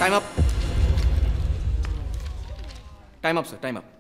Time up. Time up sir, time up.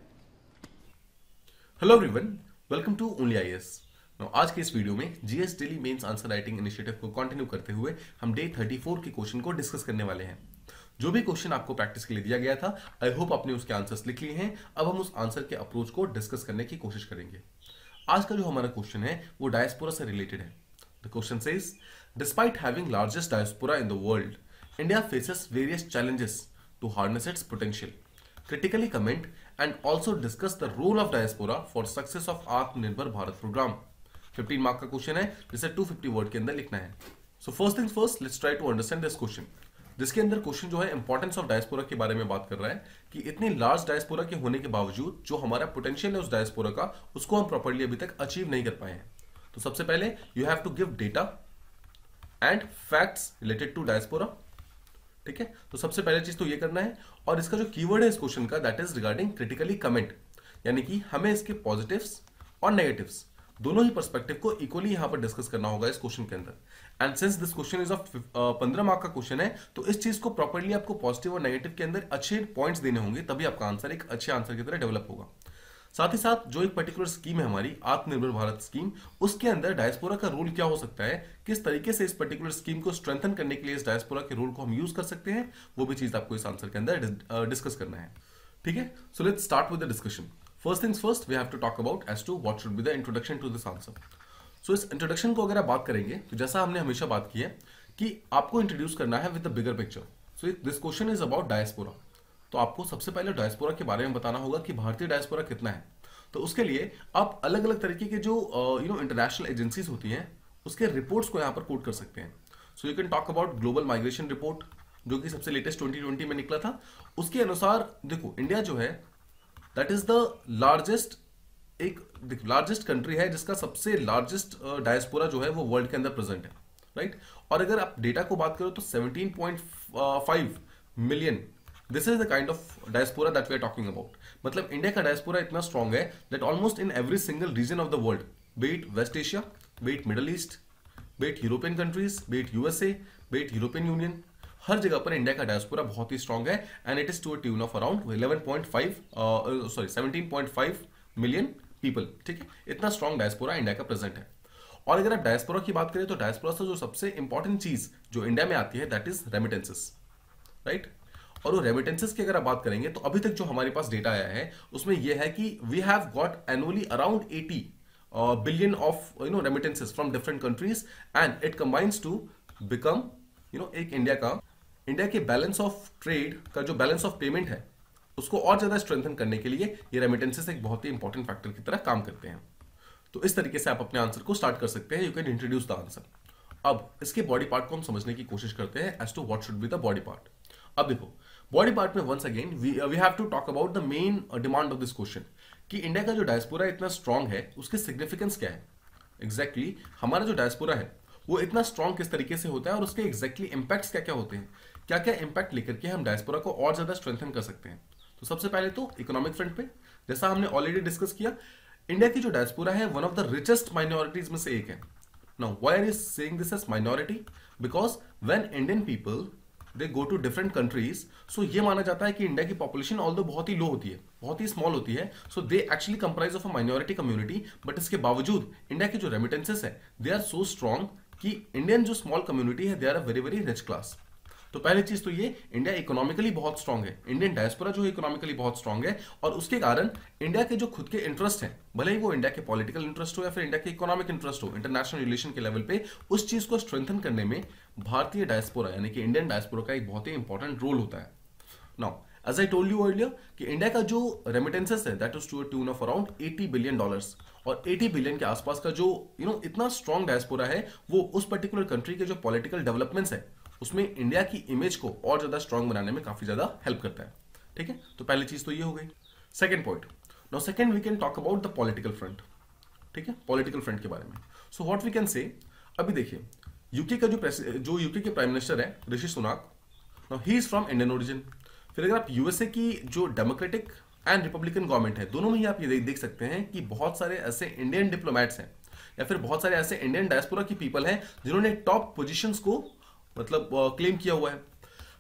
Hello everyone, welcome to only IAS. आज के इस video में GS daily mains answer writing initiative को continue करते हुए हम डे 34 के क्वेश्चन को डिस्कस करने वाले हैं। जो भी क्वेश्चन आपको प्रैक्टिस के लिए दिया गया था, आई होप आपने उसके आंसर्स लिख लिए हैं। अब हम उस आंसर के अप्रोच को डिस्कस करने की कोशिश करेंगे। आज का जो हमारा क्वेश्चन है वो डायस्पोरा से रिलेटेड है। The question says, despite having largest diaspora in the world, India faces various challenges to harness its potential. Critically comment and also discuss the role of diaspora for success of Atmanirbhar Bharat program. 15 mark का question है जिसे 250 word के अंदर लिखना है। So first things first, let's try to understand this question. जिसके अंदर question जो है इंपॉर्टेंस ऑफ डायस्पोरा के बारे में बात कर रहा है कि इतनी लार्ज डायस्पोरा के होने के बावजूद जो हमारा पोटेंशियल है उस डायस्पोरा का, उसको हम प्रॉपर्ली अभी तक अचीव नहीं कर पाए हैं। तो सबसे पहले you have to give data and facts related to diaspora. ठीक है, तो सबसे पहले चीज तो ये करना है। और इसका जो कीवर्ड है इस क्वेश्चन का, that is regarding critically comment, यानी कि हमें इसके पॉजिटिव्स और नेगेटिव्स दोनों ही पर्सपेक्टिव को इक्वली यहां पर डिस्कस करना होगा इस क्वेश्चन के अंदर। And since this question is of 15 mark का क्वेश्चन है, तो इस चीज को प्रॉपर्ली आपको पॉजिटिव और नेगेटिव के अंदर अच्छे पॉइंट्स देने होंगे, तभी आपका आंसर एक अच्छे आंसर की तरह डेवलप होगा। साथ ही साथ जो एक पर्टिकुलर स्कीम है हमारी आत्मनिर्भर भारत स्कीम, उसके अंदर डायस्पोरा का रोल क्या हो सकता है, किस तरीके से इस पर्टिकुलर स्कीम को स्ट्रेंथन करने के लिए इस डायस्पोरा के रोल को हम यूज कर सकते हैं, वो भी चीज आपको इस आंसर के अंदर डिस्कस करना है। ठीक है, so let's start with the discussion. First things first, we have to talk about as to what should be the introduction to this answer. So इस इंट्रोडक्शन को अगर आप बात करेंगे तो जैसा हमने हमेशा बात की है कि आपको इंट्रोड्यूस करना है with the bigger picture. So this question is about diaspora, तो आपको सबसे पहले डायस्पोरा के बारे में बताना होगा कि भारतीय डायस्पोरा कितना है। तो उसके लिए आप अलग अलग तरीके के जो इंटरनेशनल एजेंसीज होती हैं उसके रिपोर्ट्स को यहां पर कोट कर सकते हैं। So you can talk about global migration report, जो कि सबसे लेटेस्ट 2020 में निकला था। उसके अनुसार देखो, इंडिया जो है that is the largest country है जिसका सबसे लार्जेस्ट डायस्पोरा जो है वो वर्ल्ड के अंदर प्रेजेंट है, राइट। और अगर आप डेटा को बात करो तो 17.5 million, this is the kind of diaspora that we are talking about. मतलब इंडिया का डायस्पोरा इतना स्ट्रांग है that almost in every single region of the world, be it West Asia, be it Middle East, be it European countries, be it USA, be it European Union, हर जगह पर India का diaspora बहुत ही strong है। And it is to a tune of around 17.5 million people. ठीक है, इतना स्ट्रांग डायस्पोरा इंडिया का प्रेजेंट है। और अगर आप डायस्पोरा की बात करें तो डायस्पोरा से जो सबसे इंपॉर्टेंट चीज जो इंडिया में आती है दैट इज रेमिटेंसेस, राइट। और वो रेमिटेंसेस की अगर आप बात करेंगे तो अभी तक जो हमारे पास डेटा आया है उसमें यह है कि we have got annually around 80 billion of remittances from different countries, and it combines to become एक इंडिया के बैलेंस ऑफ ट्रेड का जो बैलेंस ऑफ पेमेंट है उसको और ज्यादा स्ट्रेंथन करने के लिए ये रेमिटेंसेस एक बहुत ही इंपॉर्टेंट फैक्टर की तरह काम करते हैं। तो इस तरीके से आप अपने आंसर को स्टार्ट कर सकते हैं। You can introduce the answer. अब इसके बॉडी पार्ट को हम समझने की कोशिश करते हैं as to what should be the body part. अब देखो, बॉडी पार्ट में once again we have to talk about the main demand of this question कि इंडिया का जो डायस्पोरा इतना स्ट्रांग है उसकी सिग्निफिकेंस क्या है। एग्जैक्टली हमारा जो डायस्पोरा है वो इतना स्ट्रांग किस तरीके से होता है और उसके एग्जैक्टली इंपैक्ट्स क्या क्या होते हैं, क्या क्या इंपैक्ट लेकर के हम डायस्पोरा को और ज्यादा स्ट्रेंथन कर सकते हैं। तो सबसे पहले तो इकोनॉमिक फ्रंट पे, जैसा हमने ऑलरेडी डिस्कस किया, इंडिया की जो डायस्पोरा है one of the richest minorities में से एक है। Now why are you saying this as minority? Because when Indian people they go to different countries, so ये माना जाता है कि इंडिया की पॉपुलेशन ऑल्दो बहुत ही लो होती है, बहुत ही स्मॉल होती है, so they actually comprise of a minority community. But इसके बावजूद इंडिया की जो रेमिटेंसेस है दे आर सो स्ट्रांग कि इंडियन जो स्मॉल कम्युनिटी है they are a very very rich class. तो पहली चीज तो ये, इंडिया इकोनॉमिकली बहुत स्ट्रांग है, इंडियन डायस्पोरा जो है इकोनॉमिकली बहुत स्ट्रांग है, और उसके कारण इंडिया के जो खुद के इंटरेस्ट हैं, भले ही वो इंडिया के पॉलिटिकल इंटरेस्ट हो या फिर इंडिया के इकोनॉमिक इंटरेस्ट हो, इंटरनेशनल रिलेशन के लेवल पे उस चीज को स्ट्रेंथन करने में भारतीय डायस्पोरा यानी कि इंडियन डायस्पोरा का एक बहुत ही इंपॉर्टेंट रोल होता है। Now as I told you earlier कि इंडिया का जो रेमिटेंसेस है that is to a tune of around $80 billion, और 80 बिलियन के आसपास का जो इतना स्ट्रांग डायस्पोरा है वो उस पर्टिकुलर कंट्री के जो पॉलिटिकल डेवलपमेंट्स है उसमें इंडिया की इमेज को और ज्यादा स्ट्रांग बनाने में काफी ज्यादा हेल्प करता है। ठीक है, तो पहली चीज तो ये हो गई। Second point, now second we can talk about the political front. ठीक है, पॉलिटिकल फ्रंट के बारे में सो व्हाट वी कैन से, अभी देखिए यूके का जो यूके के प्राइम मिनिस्टर है Rishi Sunak, now he is from Indian origin. फिर अगर आप यूएसए की जो डेमोक्रेटिक एंड रिपब्लिकन गवर्नमेंट है, दोनों में ही आप ये देख सकते हैं कि बहुत सारे ऐसे इंडियन डिप्लोमेट्स हैं या फिर बहुत सारे ऐसे इंडियन डायस्पोरा की पीपल हैं जिन्होंने टॉप पोजीशंस को मतलब क्लेम किया हुआ है।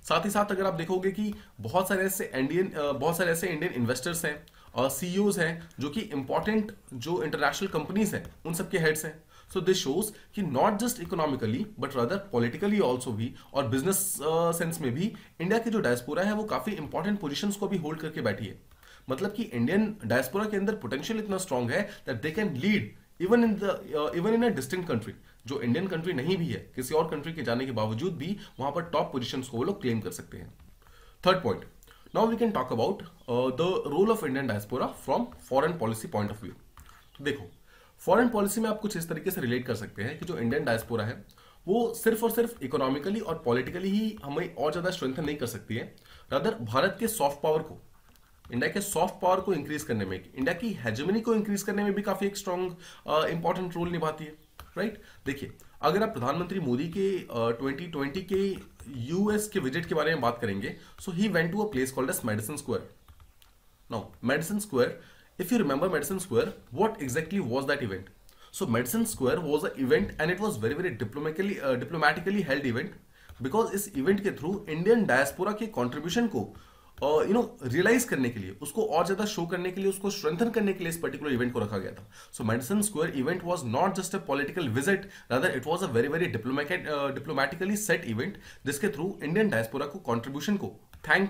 साथ ही साथ अगर आप देखोगे कि बहुत सारे ऐसे इंडियन इन्वेस्टर्स हैं और सीईओज हैं जो कि इंपॉर्टेंट जो इंटरनेशनल कंपनीज हैं उन सबके हेड्स हैं। सो दिस शोज कि not just economically but rather politically also भी और बिजनेस सेंस में भी इंडिया की जो डायस्पोरा है वो काफी इंपॉर्टेंट पोजीशंस को भी होल्ड करके बैठी है। मतलब कि इंडियन डायस्पोरा के अंदर पोटेंशियल इतना स्ट्रांग है that they can lead even in a distinct country, जो इंडियन कंट्री नहीं भी है, किसी और कंट्री के जाने के बावजूद भी वहां पर टॉप पोजीशंस को वो लोग क्लेम कर सकते हैं। Third point, now we can talk about the role of Indian diaspora from foreign policy point of view. तो देखो, फॉरेन पॉलिसी में आप कुछ इस तरीके से रिलेट कर सकते हैं कि जो इंडियन डायस्पोरा है वो सिर्फ और सिर्फ इकोनॉमिकली और पॉलिटिकली ही हमें और ज्यादा स्ट्रेंथन नहीं कर सकती है, रादर भारत के सॉफ्ट पावर को, इंडिया के सॉफ्ट पावर को इंक्रीज करने में, इंडिया की हेजेमनी को इंक्रीज करने में भी काफी एक स्ट्रॉन्ग इंपॉर्टेंट रोल निभाती है। राइट, देखिए अगर आप प्रधानमंत्री मोदी के 2020 के यूएस के विजिट के बारे में बात करेंगे, so he went to a place called as Madison Square. Now Madison Square, if you remember Madison Square, what exactly was that event? So Madison Square was an event and it was very diplomatically held event, because इस event के through Indian diaspora के contribution को realise करने के लिए, उसको और ज्यादा शो करने के लिए, उसको स्ट्रेंथन करने के लिए इस पर्टिकुलर इवेंट को रखा गया था। So Madison Square event was not just a political visit, rather it was a very diplomatically set event जिसके थ्रू इंडियन डायस्पोरा को कंट्रीब्यूशन को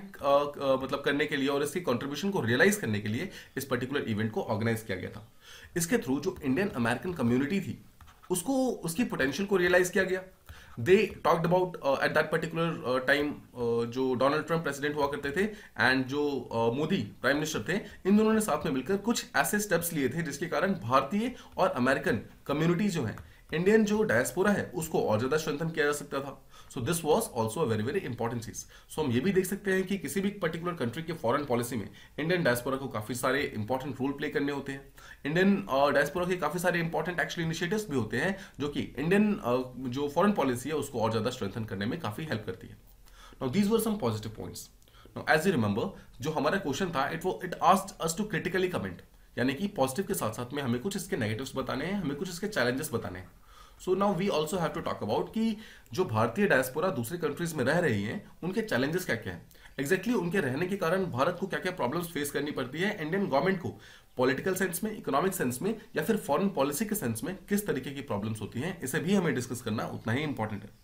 मतलब करने के लिए और इसकी कंट्रीब्यूशन को रियलाइज करने के लिए इस पर्टिकुलर इवेंट को ऑर्गेनाइज किया गया था। इसके थ्रू जो इंडियन अमेरिकन कम्युनिटी थी उसको, उसकी पोटेंशियल को रियलाइज किया गया। They talked about at that particular time, जो डोनाल्ड ट्रंप प्रेसिडेंट हुआ करते थे एंड जो मोदी प्राइम मिनिस्टर थे, इन दोनों ने साथ में मिलकर कुछ ऐसे स्टेप्स लिए थे जिसके कारण भारतीय और अमेरिकन कम्युनिटी जो है, इंडियन जो डायस्पोरा है, उसको और ज्यादा स्ट्रेंथन किया जा सकता था। So this was also a very important चीज। सो हम ये भी देख सकते हैं कि किसी भी पर्टिकुलर कंट्री के फॉरेन पॉलिसी में इंडियन डायस्पोरा को काफी सारे इंपॉर्टेंट रोल प्ले करने होते हैं। इंडियन डायस्पोरा के काफी सारे इंपॉर्टेंट एक्चुअली इनिशिएटिव्स भी होते हैं जो कि इंडियन जो फॉरेन पॉलिसी है उसको और ज्यादा स्ट्रेंथन करने में काफी हेल्प करती है। Now these were some positive points. Now as you remember, जो हमारा क्वेश्चन था it asked us to critically comment, यानी कि पॉजिटिव के साथ साथ में हमें कुछ इसके नेगेटिव्स बताने हैं, हमें कुछ इसके चैलेंजेस बताने हैं। So now we also have to talk about कि जो भारतीय डायस्पोरा दूसरी कंट्रीज में रह रही हैं उनके चैलेंजेस क्या क्या हैं, एग्जैक्टली उनके रहने के कारण भारत को क्या क्या प्रॉब्लम्स फेस करनी पड़ती है, इंडियन गवर्नमेंट को पॉलिटिकल सेंस में, इकोनॉमिक सेंस में या फिर फॉरेन पॉलिसी के सेंस में किस तरीके की प्रॉब्लम्स होती हैं, इसे भी हमें डिस्कस करना उतना ही इंपॉर्टेंट है।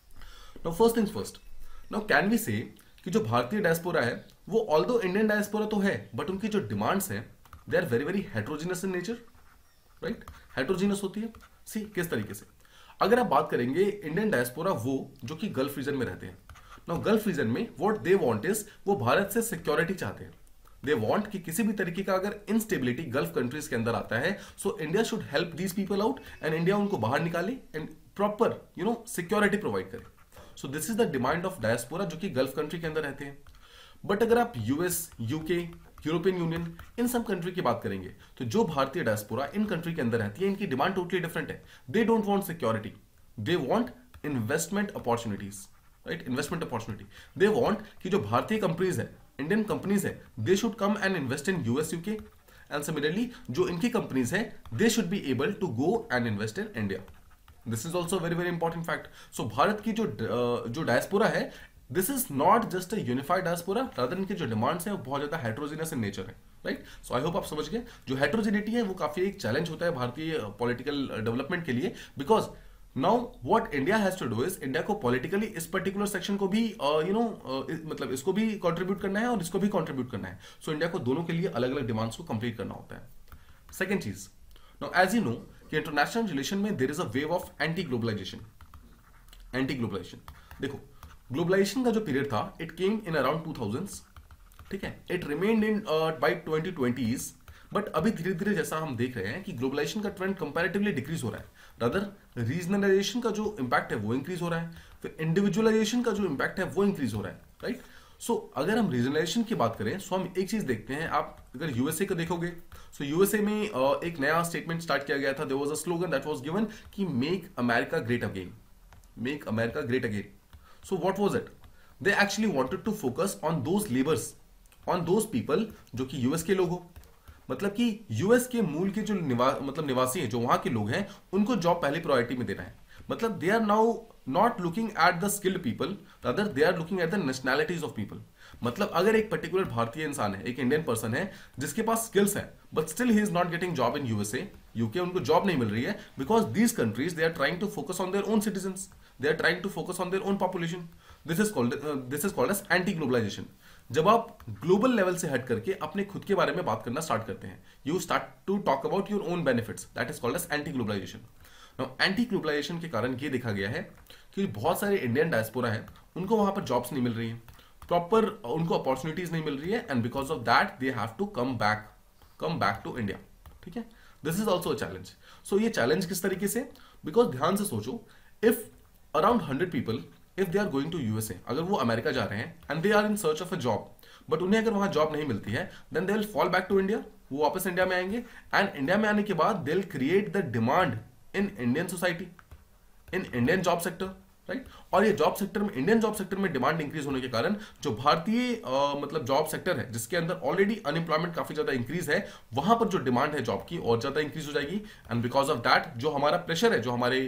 Now first things first, now can we say कि जो भारतीय डायस्पोरा है वो ऑल्दो इंडियन डायस्पोरा तो है बट उनकी जो डिमांड्स हैं they are very heterogeneous in nature. Right, heterogeneous होती है। सी किस तरीके से, अगर आप बात करेंगे इंडियन डायस्पोरा वो जो कि गल्फ रीजन में रहते हैं, नाउ गल्फ रीजन में व्हाट दे वांट इज, वो भारत से सिक्योरिटी चाहते हैं। दे वांट कि किसी भी तरीके का अगर इनस्टेबिलिटी गल्फ कंट्रीज के अंदर आता है, so India should help these people out and India उनको बाहर निकाले एंड प्रॉपर सिक्योरिटी प्रोवाइड करे। So this is the demand of diaspora जो कि गल्फ कंट्री के अंदर रहते हैं। बट अगर आप यूएस, यूके, यूरोपियन यूनियन, इन सब कंट्री की बात करेंगे तो जो भारतीय डायस्पोरा इन कंट्री के अंदर रहती है इनकी डिमांड टोटली डिफरेंट है। They don't want security, they want investment opportunities. Right, investment opportunity. They want कि जो भारतीय कंपनीज है, इंडियन कंपनीज है, they should come and invest in US, UK and similarly जो इनकी कंपनीज है they should be able to go and invest in India. This is also very important fact. So Bharat की जो diaspora है, this is not just a unified diaspora, rather इनकी जो demands है वो बहुत ज्यादा हेट्रोजीनियस इन नेचर है। राइट, सो आई होप आप समझ गए जो हेट्रोजिनिटी है वो काफी एक चैलेंज होता है भारतीय पॉलिटिकल डेवलपमेंट के लिए, because now what India has to do is, India को पॉलिटिकली इस पर्टिकुलर सेक्शन को भी मतलब इसको भी कंट्रीब्यूट करना है और इसको भी कंट्रीब्यूट करना है। सो इंडिया को दोनों के लिए अलग अलग डिमांड्स को कंप्लीट करना होता है। सेकेंड चीज, नाउ एज यू नो कि इंटरनेशनल रिलेशन में there is a wave of anti globalisation. देखो, ग्लोबलाइजेशन का जो पीरियड था it came in around 2000s, ठीक है, it remained in by 2020s, but अभी धीरे धीरे जैसा हम देख रहे हैं कि ग्लोबलाइजेशन का ट्रेंड कंपैरेटिवली डिक्रीज हो रहा है, रादर रीजनलाइजेशन का जो इंपैक्ट है वो इंक्रीज हो रहा है, फिर इंडिविजुअलाइजेशन का जो इंपैक्ट है वो इंक्रीज हो रहा है। राइट, सो अगर हम रीजनलाइजेशन की बात करें सो हम एक चीज देखते हैं, आप अगर यूएसए को देखोगे सो यूएसए में एक नया स्टेटमेंट स्टार्ट किया गया था, there was a slogan that was given कि make America great again, make America great again. So what was it? They actually wanted to focus on those laborers, on those people जो कि US के लोग हो, मतलब कि US के मूल के जो निवासी हैं, जो वहां के लोग हैं, उनको जॉब पहली प्रायोरिटी में देना है। मतलब they are now not looking at the skilled people, rather they are looking at the nationalities of people. मतलब अगर एक पर्टिकुलर भारतीय इंसान है, एक इंडियन पर्सन है जिसके पास स्किल्स है, but still he is not getting job in USA, UK, उनको जॉब नहीं मिल रही है because these countries they are trying to focus on their own citizens, they are trying to focus on their own population. This is called as anti globalisation. जब आप global level से हट करके अपने खुद के बारे में बात करना स्टार्ट करते हैं, you start to talk about your own benefits, that is called as anti globalisation. Now anti globalisation के कारण ये देखा गया है कि बहुत सारे इंडियन डायस्पोरा है, उनको वहां पर जॉब्स नहीं मिल रही है, प्रॉपर उनको अपॉर्चुनिटीज नहीं मिल रही है, and because of that they have to come back to India. ठीक है, this is also a challenge. So ये चैलेंज किस तरीके से, बिकॉज ध्यान से सोचो, if around 100 people if they are going to USA, अगर वो अमेरिका जा रहे हैं and they are in search of a job, but उन्हें अगर वहां जॉब नहीं मिलती है, then they will fall back to India, वो वापस इंडिया में आएंगे, एंड इंडिया में आने के बाद they will create the demand in Indian society, in Indian job sector, right. और ये जॉब सेक्टर में, इंडियन जॉब सेक्टर में डिमांड इंक्रीज होने के कारण जो भारतीय मतलब जॉब सेक्टर है, जिसके अंदर ऑलरेडी अनएम्प्लॉयमेंट काफी ज्यादा इंक्रीज है, वहां पर जो डिमांड है जॉब की और ज्यादा इंक्रीज हो जाएगी, एंड बिकॉज ऑफ दैट जो हमारा प्रेशर है, जो हमारे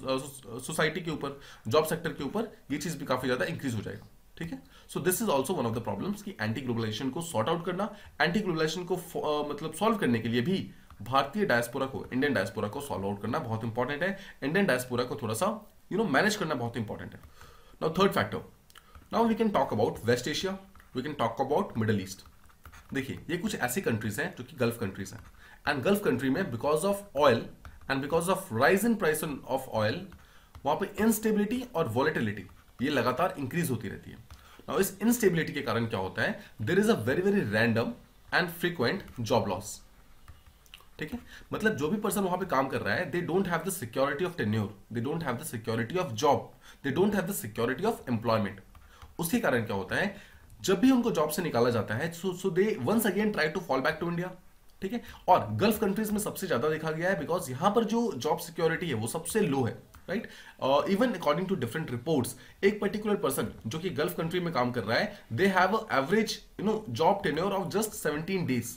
सोसाइटी के ऊपर, जॉब सेक्टर के ऊपर, ये चीज भी काफी ज्यादा इंक्रीज हो जाएगा। ठीक है, so this is also one of the problems कि एंटी ग्लोबलाइजेशन को सॉर्ट आउट करना, एंटी ग्लोबलाइजेशन को मतलब सॉल्व करने के लिए भी भारतीय डायस्पोरा को, इंडियन डायस्पोरा को सॉल्व आउट करना बहुत इंपॉर्टेंट है। इंडियन डायस्पोरा को थोड़ा सा मैनेज करना बहुत इंपॉर्टेंट है। Now third factor, now we can talk about West Asia, we can talk about Middle East. देखिए, ये कुछ ऐसी कंट्रीज हैं जो कि गल्फ कंट्रीज हैं, एंड गल्फ कंट्री में because of oil and because of rise in price of oil, वहां पे इंस्टेबिलिटी और वॉलेटिलिटी ये लगातार इंक्रीज होती रहती है। नाउ इस इंस्टेबिलिटी के कारण क्या होता है, there is a very very random and frequent job loss. ठीक है, मतलब जो भी पर्सन वहां पे काम कर रहा है, they don't have the security of tenure, they don't have the security of job, they don't have the security of employment. उसके कारण क्या होता है, जब भी उनको जॉब से निकाला जाता है, so they once again try to fall back to India. ठीक है, और गल्फ कंट्रीज में सबसे ज्यादा देखा गया है, बिकॉज यहां पर जो जॉब सिक्योरिटी है वो सबसे लो है, right. Even according to different reports, एक पर्टिकुलर पर्सन जो कि गल्फ कंट्री में काम कर रहा है, they have a average job tenure of just 17 days.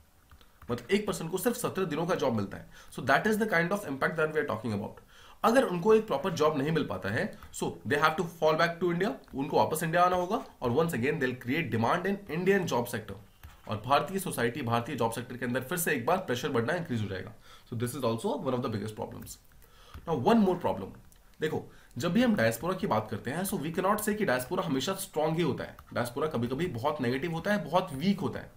मतलब एक पर्सन को सिर्फ 17 दिनों का जॉब मिलता है। So that is the kind of impact that we are talking about. अगर उनको एक प्रॉपर जॉब नहीं मिल पाता है, so they have to fall back to India, उनको वापस इंडिया आना होगा, और once again they will create demand in Indian job sector, और भारतीय सोसाइटी, भारतीय जॉब सेक्टर के अंदर फिर से एक बार प्रेशर बढ़ना इंक्रीज हो जाएगा। So this is also one of the biggest problems. Now one more problem, देखो, जब भी हम डायस्पोरा की बात करते हैं, सो वी कैन नॉट से कि डायस्पोरा हमेशा स्ट्रांग ही होता है। डायस्पोरा कभी कभी बहुत नेगेटिव होता है, बहुत वीक होता है।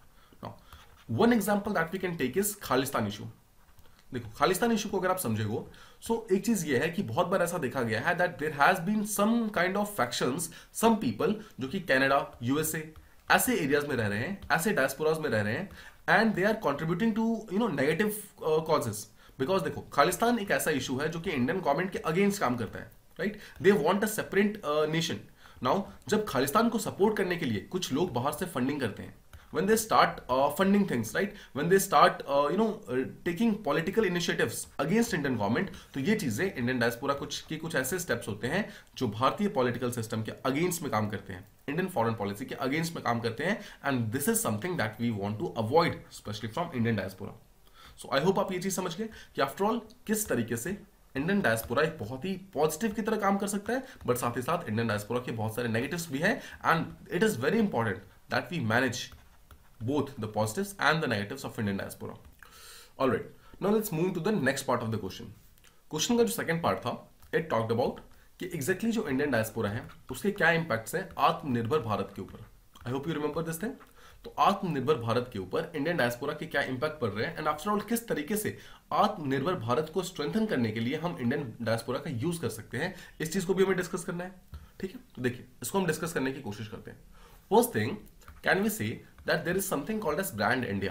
One example that we can take is Khalistan issue. देखो, खालिस्तान इशू को अगर आप समझेगो, सो एक चीज ये है कि बहुत बार ऐसा देखा गया है that there has been some kind of factions, some people जो कि कनाडा, यूएसए ऐसे एरियाज में रह रहे हैं, ऐसे डायस्पोराज में रह रहे हैं, and they are contributing to negative causes. Because देखो, खालिस्तान एक ऐसा इशू है जो कि इंडियन गवर्नमेंट के अगेंस्ट काम करता है, right. They want a separate nation. Now जब खालिस्तान को सपोर्ट करने के लिए कुछ लोग बाहर से फंडिंग करते हैं, when they start funding things, right, when they start taking political initiatives against Indian government, तो ये चीजें इंडियन डायस्पोरा कुछ ऐसे स्टेप्स होते हैं जो भारतीय पॉलिटिकल सिस्टम के अगेंस्ट में काम करते हैं, इंडियन फॉरेन पॉलिसी के अगेंस्ट में काम करते हैं, and this is something that we want to avoid specially from Indian diaspora. So I hope आप ये चीज समझ गए कि आफ्टर ऑल किस तरीके से इंडियन डायस्पोरा एक बहुत ही पॉजिटिव की तरह काम कर सकता है, बट साथ ही साथ इंडियन डायस्पोरा के बहुत सारे नेगेटिव्स भी हैं, and it is very important that we manage both the positives and the negatives of Indian diaspora. Alright, now let's move to the next part of the question. Question का जो second part था, it talked about कि exactly जो Indian diaspora है उसके क्या impacts हैं आत्मनिर्भर भारत के ऊपर. I hope you remember this thing. तो आत्मनिर्भर भारत के ऊपर इंडियन डायस्पोरा के क्या इंपैक्ट पड़ रहे हैं, एंड आफ्टर ऑल किस तरीके से आत्मनिर्भर भारत को स्ट्रेंथन करने के लिए हम इंडियन डायस्पोरा का यूज कर सकते हैं, इस चीज को भी हमें डिस्कस करना है। ठीक है, तो देखिए, इसको हम डिस्कस करने की कोशिश करते हैं। First thing, can we say that there is something called as brand India,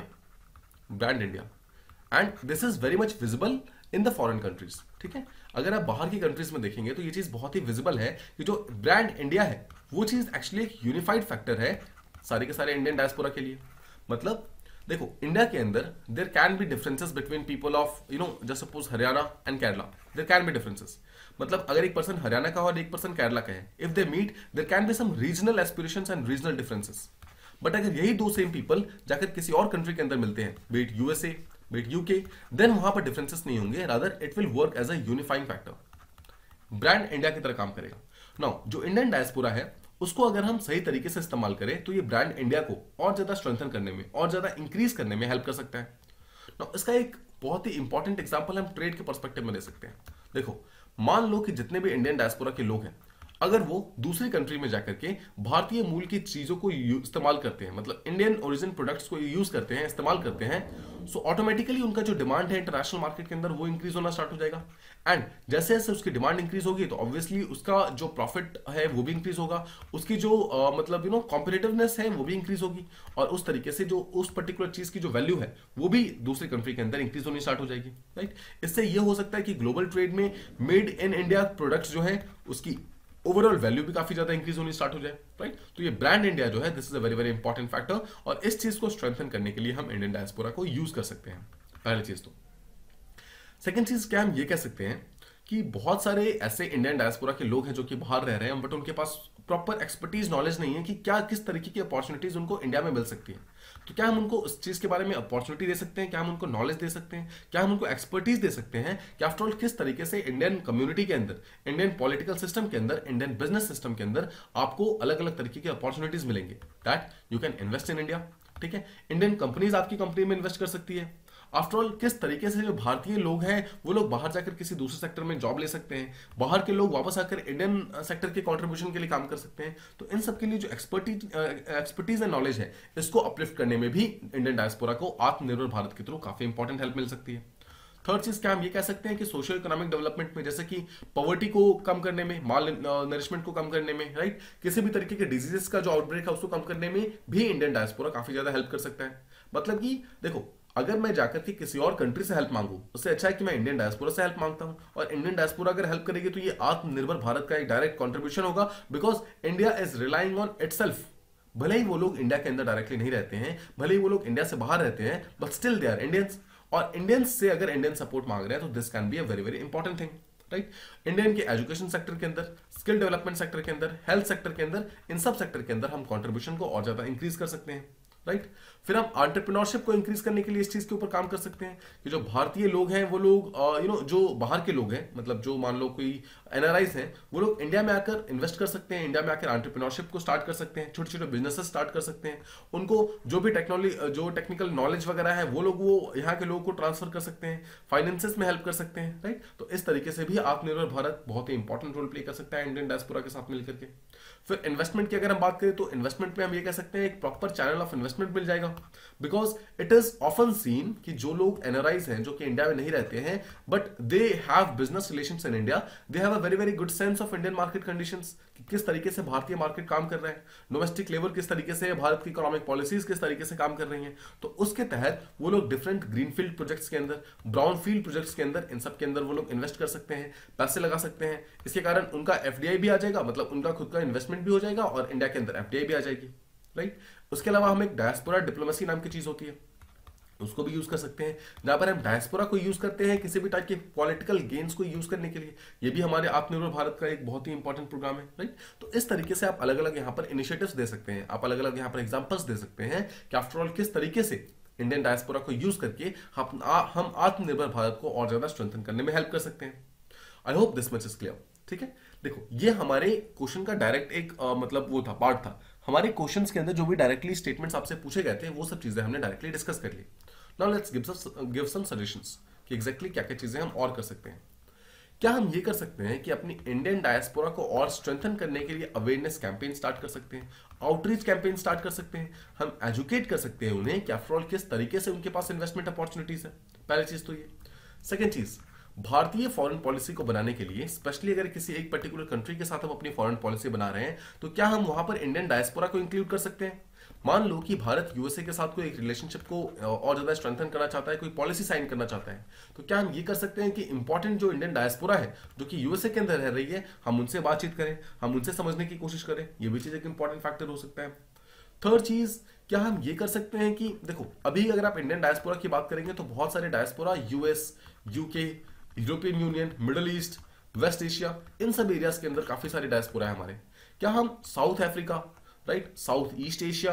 and this is very much visible in the foreign countries. ठीक है, अगर आप बाहर की कंट्रीज में देखेंगे तो ये चीज बहुत ही विजिबल है कि जो ब्रांड इंडिया है वो चीज एक्चुअली एक यूनिफाइड फैक्टर है सारे के सारे इंडियन डायस्पोरा के लिए। मतलब देखो, इंडिया के अंदर there can be differences between people of just suppose Haryana and Kerala, there can be differences. मतलब अगर एक पर्सन हरियाणा का और एक पर्सन केरला का है, if they meet there can be some regional aspirations and regional differences. But अगर यही दो सेम पीपल जाकर किसी और कंट्री के अंदर मिलते हैं, be it USA, be it UK, then वहां पर डिफरेंसेस नहीं होंगे, rather it will work as a unifying factor. Brand India की तरह काम करेगा। नाउ जो इंडियन डायस्पोरा है उसको अगर हम सही तरीके से इस्तेमाल करें तो ये ब्रांड इंडिया को और ज्यादा स्ट्रेंथन करने में और ज्यादा इंक्रीज करने में हेल्प कर सकता है। नाउ इसका एक बहुत ही इंपॉर्टेंट एग्जांपल हम ट्रेड के पर्सपेक्टिव में ले सकते हैं। देखो, मान लो कि जितने भी इंडियन डायस्पोरा के लोग हैं, अगर वो दूसरी कंट्री में जाकर के भारतीय मूल की चीजों को इस्तेमाल करते हैं, मतलब इंडियन ओरिजिन प्रोडक्ट्स को यूज करते हैं, इस्तेमाल करते हैं, सो ऑटोमेटिकली उनका जो डिमांड है इंटरनेशनल मार्केट के अंदर वो इंक्रीज होना स्टार्ट हो जाएगा। एंड जैसे जैसे उसकी डिमांड इंक्रीज होगी तो ऑब्वियसली उसका जो प्रॉफिट है वो भी इंक्रीज होगा, उसकी जो मतलब कॉम्पिटिटिवनेस है वो भी इंक्रीज होगी, और उस तरीके से जो उस पर्टिकुलर चीज की जो वैल्यू है वो भी दूसरी कंट्री के अंदर इंक्रीज होनी स्टार्ट हो जाएगी, राइट। इससे ये हो सकता है कि ग्लोबल ट्रेड में मेड इन इंडिया प्रोडक्ट्स जो है उसकी ओवरऑल वैल्यू भी काफी ज्यादा इंक्रीज होनी स्टार्ट हो जाए, राइट। तो ये ब्रांड इंडिया जो है this is a very very important factor, और इस चीज को स्ट्रेंथन करने के लिए हम इंडियन डायस्पोरा को यूज कर सकते हैं, पहली चीज। तो सेकंड चीज क्या हम ये कह सकते हैं कि बहुत सारे ऐसे इंडियन डायस्पोरा के लोग हैं जो कि बाहर रह रहे हैं, बट उनके पास प्रॉपर एक्सपर्टीज नॉलेज नहीं है कि क्या किस तरीके की अपॉर्चुनिटीज उनको इंडिया में मिल सकती है। तो क्या हम उनको उस चीज के बारे में अपॉर्चुनिटी दे सकते हैं, क्या हम उनको नॉलेज दे सकते हैं, क्या हम उनको एक्सपर्टीज दे सकते हैं कि आफ्टर ऑल किस तरीके से इंडियन कम्युनिटी के अंदर, इंडियन पॉलिटिकल सिस्टम के अंदर, इंडियन बिजनेस सिस्टम के अंदर आपको अलग अलग तरीके की अपॉर्चुनिटीज मिलेंगे that you can invest in India, ठीक है। इंडियन कंपनीज आपकी कंपनी में इन्वेस्ट कर सकती है। आफ्टर ऑल किस तरीके से जो भारतीय लोग हैं वो लोग बाहर जाकर किसी दूसरे सेक्टर में जॉब ले सकते हैं, बाहर के लोग वापस आकर इंडियन सेक्टर के कंट्रीब्यूशन के लिए काम कर सकते हैं। तो इन सब के लिए जो एक्सपर्टीज एंड नॉलेज है इसको अपलिफ्ट करने में भी इंडियन डायस्पोरा को आत्मनिर्भर भारत के थ्रू काफी इंपॉर्टेंट हेल्प मिल सकती है। थर्ड चीज क्या हम ये कह सकते हैं कि सोशल इकोनॉमिक डेवलपमेंट में, जैसे कि पॉवर्टी को कम करने में, माल नरिशमेंट को कम करने में, राइट, किसी भी तरीके के डिजीजेस का जो आउटब्रेक है उसको कम करने में भी इंडियन डायस्पोरा काफी ज्यादा हेल्प कर सकता है। मतलब कि देखो, अगर मैं जाकर के किसी और कंट्री से हेल्प मांगू उससे अच्छा है कि मैं इंडियन डायस्पोरा से हेल्प मांगता हूं, और इंडियन डायस्पोरा अगर हेल्प करेगी तो ये आत्मनिर्भर भारत का एक डायरेक्ट कंट्रीब्यूशन होगा, because India is relying on itself. भले ही वो लोग इंडिया के अंदर डायरेक्टली नहीं रहते हैं, भले ही वो लोग इंडिया से बाहर रहते हैं, but still they are Indians, और इंडियंस से अगर इंडियन सपोर्ट मांग रहे हैं तो this can be a very very important thing, right. Indian के एजुकेशन सेक्टर के अंदर, स्किल डेवलपमेंट सेक्टर के अंदर, हेल्थ सेक्टर के अंदर, इन सब सेक्टर के अंदर हम कंट्रीब्यूशन को और ज्यादा इंक्रीज कर सकते हैं, राइट। फिर हम एंटरप्रेन्योरशिप को इंक्रीज करने के लिए इस चीज के ऊपर काम कर सकते हैं कि जो भारतीय लोग हैं वो लोग जो बाहर के लोग हैं, मतलब जो मान लो कोई एनआरआईज हैं, वो लोग इंडिया में आकर इन्वेस्ट कर सकते हैं, इंडिया में आकर एंटरप्रेन्योरशिप को स्टार्ट कर सकते हैं, छोटे छोटे बिजनेसेस स्टार्ट कर सकते हैं। उनको जो भी टेक्निकल नॉलेज वगैरह है वो यहाँ के लोगों को ट्रांसफर कर सकते हैं, फाइनेंसेस में हेल्प कर सकते हैं, राइट। तो इस तरीके से भी आत्मनिर्भर भारत बहुत ही इंपॉर्टेंट रोल प्ले कर सकता है इंडियन डायस्पोरा के साथ मिलकर के। फिर इन्वेस्टमेंट की अगर हम बात करें तो इन्वेस्टमेंट में हम ये कह सकते हैं एक प्रॉपर चैनल ऑफ इन्वेस्टमेंट मिल जाएगा, because it is often seen कि जो लोग एनआरआईज हैं जो कि इंडिया में नहीं रहते हैं but they have business relations in India, they have a very very good sense of Indian market conditions, कि किस तरीके से भारतीय मार्केट काम कर रहा है, डोमेस्टिक लेवल किस तरीके से, भारत की इकोनॉमिक पॉलिसीज किस तरीके से काम कर रही हैं। तो उसके तहत वो लोग डिफरेंट ग्रीनफील्ड प्रोजेक्ट्स के अंदर, ब्राउन फील्ड प्रोजेक्ट्स के अंदर, इन सब के अंदर वो लोग इन्वेस्ट कर सकते हैं, पैसे लगा सकते हैं। इसके कारण उनका एफडीआई भी आ जाएगा, मतलब उनका खुद का इन्वेस्टमेंट भी हो जाएगा और इंडिया के अंदर एफडीआई भी आ जाएगी, राइट। उसके अलावा हम एक डायस्पोरा डिप्लोमेसी नाम की चीज होती है उसको भी यूज कर सकते हैं, जहां पर हम डायस्पोरा को यूज करते हैं किसी भी टाइप के पॉलिटिकल गेन्स को यूज करने के लिए। ये भी हमारे आत्मनिर्भर भारत का एक बहुत ही इंपॉर्टेंट प्रोग्राम है, राइट। तो इस तरीके से आप अलग अलग यहाँ पर इनिशिएटिव्स दे सकते हैं, आप अलग अलग यहाँ पर एग्जांपल्स दे सकते हैं कि आफ्टर ऑल किस तरीके से इंडियन डायस्पोरा को यूज करके हम आत्मनिर्भर भारत को और ज्यादा स्ट्रेंथन करने में हेल्प कर सकते हैं। I hope this much is clear, ठीक है। देखो, ये हमारे क्वेश्चन का डायरेक्ट एक मतलब वो था, पार्ट था। हमारे क्वेश्चंस के अंदर जो भी डायरेक्टली स्टेटमेंट्स आपसे पूछे गए थे वो सब चीजें हमने डायरेक्टली डिस्कस कर ली। Now let's give some suggestions कि एग्जैक्टली क्या क्या चीजें हम और कर सकते हैं। क्या हम ये कर सकते हैं कि अपनी इंडियन डायस्पोरा को और स्ट्रेंथन करने के लिए अवेयरनेस कैंपेन स्टार्ट कर सकते हैं, आउटरीच कैंपेन स्टार्ट कर सकते हैं, हम एजुकेट कर सकते हैं उन्हें कि आफ्टर ऑल किस तरीके से उनके पास इन्वेस्टमेंट अपॉर्चुनिटीज है। पहली चीज तो ये। सेकेंड चीज, भारतीय फॉरेन पॉलिसी को बनाने के लिए, स्पेशली अगर किसी एक पर्टिकुलर कंट्री के साथ हम अपनी फॉरेन पॉलिसी बना रहे हैं तो क्या हम वहां पर इंडियन डायस्पोरा को इंक्लूड कर सकते हैं। मान लो कि भारत यूएसए के साथ कोई एक रिलेशनशिप को और ज्यादा स्ट्रेंथन करना चाहता है, कोई पॉलिसी साइन करना चाहता है, तो क्या हम ये कर सकते हैं कि इंपॉर्टेंट जो इंडियन डायस्पोरा है जो कि यूएसए के अंदर रह रही है, हम उनसे बातचीत करें, हम उनसे समझने की कोशिश करें। ये भी चीज एक इंपॉर्टेंट फैक्टर हो सकता है। थर्ड चीज, क्या हम ये कर सकते हैं कि देखो, अभी अगर आप इंडियन डायस्पोरा की बात करेंगे तो बहुत सारे diaspora US, UK, European Union, Middle East, West Asia, इन सब एरियाज के अंदर काफी सारे डायस्पोरा है हमारे। क्या हम South Africa, right, South East Asia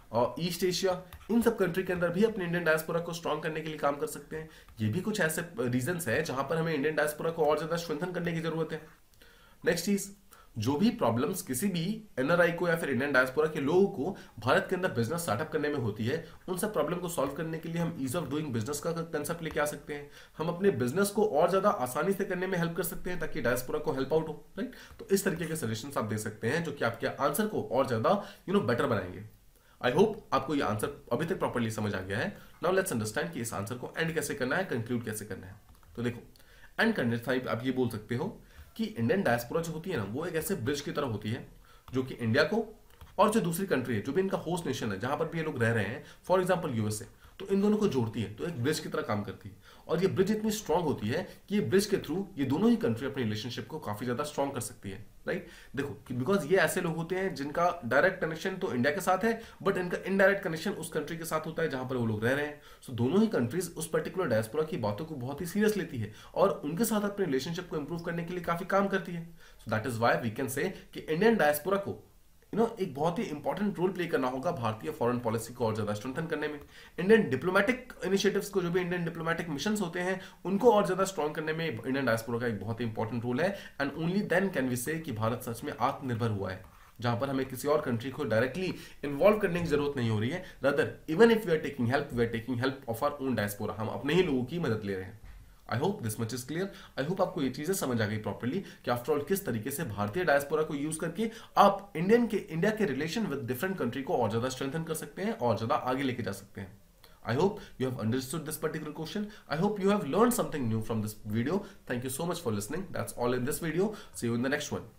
और ईस्ट एशिया, इन सब कंट्री के अंदर भी अपने इंडियन डायस्पोरा को स्ट्रॉन्ग करने के लिए काम कर सकते हैं। ये भी कुछ ऐसे रीजंस है जहां पर हमें इंडियन डायस्पोरा को और ज्यादा स्ट्रेंथन करने की जरूरत है। नेक्स्ट चीज, जो भी प्रॉब्लम्स किसी भी एनआरआई को या फिर इंडियन डायस्पोरा के लोगों को भारत के अंदर बिजनेस स्टार्टअप करने में होती है, उन सब प्रॉब्लम को सॉल्व करने के लिए हम ईज ऑफ डूइंग बिजनेस का कंसेप्ट लेके आ सकते हैं। हम अपने बिजनेस को और ज्यादा आसानी से करने में हेल्प कर सकते हैं ताकि डायस्पोरा को हेल्प आउट हो, राइट। तो इस तरीके के सजेशंस आप दे सकते हैं जो कि आपके आंसर को और ज्यादा बेटर बनाएंगे। आई होप आपको ये आंसर अभी तक प्रॉपर्ली समझ आ गया है। नाउ लेट्स अंडरस्टैंड कि इस आंसर को एंड कैसे करना है, कंक्लूड कैसे करना है। तो देखो, एंड करने से आप ये बोल सकते हो कि इंडियन डायस्पोरा जो होती है ना, वो एक ऐसे ब्रिज की तरह होती है जो कि इंडिया को और जो दूसरी कंट्री है, जो भी इनका होस्ट नेशन है, जहां पर भी ये लोग रह रहे हैं, फॉर एग्जांपल यूएसए, तो इन दोनों को जोड़ती है, तो एक ब्रिज की तरह काम करती है। और ये ब्रिज इतनी स्ट्रांग होती है कि ये ब्रिज के थ्रू ये दोनों ही कंट्री अपनी रिलेशनशिप को काफी ज्यादा स्ट्रांग कर सकती है, राइट। देखो कि बिकॉज ये ऐसे लोग होते हैं जिनका डायरेक्ट कनेक्शन तो इंडिया के साथ है, बट इनका इनडायरेक्ट कनेक्शन उस कंट्री के साथ होता है जहां पर वो लोग रह रहे हैं। सो दोनों ही कंट्रीज उस पर्टिकुलर डायस्पोरा की बातों को बहुत ही सीरियस लेती है और उनके साथ अपने रिलेशनशिप को इंप्रूव करने के लिए काफी काम करती है। So that is why we can say कि इंडियन डायस्पोरा को एक बहुत ही इंपॉर्टेंट रोल प्ले करना होगा भारतीय फॉरेन पॉलिसी को और ज्यादा स्ट्रेंथन करने में। इंडियन डिप्लोमेटिक इनिशिएटिव्स को, जो भी इंडियन डिप्लोमेटिक मिशंस होते हैं, उनको और ज्यादा स्ट्रॉन्ग करने में इंडियन डायस्पोरा का एक बहुत ही इंपॉर्टेंट रोल है। And only then can we say कि भारत सच में आत्मनिर्भर हुआ है, जहां पर हमें किसी और कंट्री को डायरेक्टली इन्वॉल्व करने की जरूरत नहीं हो रही है। Rather even if we are taking help, we are taking help of our own diaspora, हम अपने ही लोगों की मदद ले रहे हैं। I hope this much is clear. I hope आपको ये चीजें समझ आ गई प्रॉपर्ली कि आफ्टर ऑल किस तरीके से भारतीय डायस्पोरा को यूज करके आप इंडिया के रिलेशन विद डिफरेंट कंट्री को और ज्यादा स्ट्रेंथन कर सकते हैं और ज्यादा आगे लेके जा सकते हैं। I hope you have understood this particular question. I hope you have learned something new from this video. Thank you so much for listening. That's all in this video. See you in the next one.